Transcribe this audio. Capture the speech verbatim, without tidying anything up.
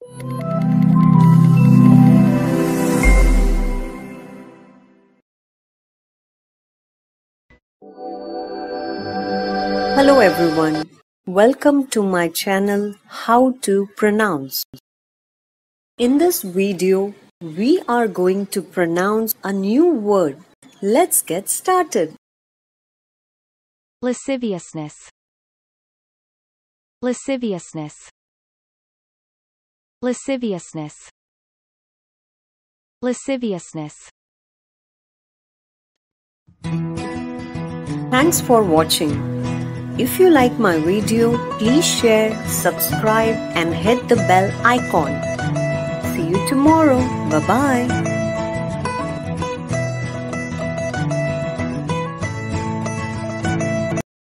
Hello everyone, welcome to my channel How to Pronounce. In this video, we are going to pronounce a new word. Let's get started. Lasciviousness. Lasciviousness. Lasciviousness. Lasciviousness. Thanks for watching. If you like my video, please share, subscribe and hit the bell icon. See you tomorrow. Bye-bye.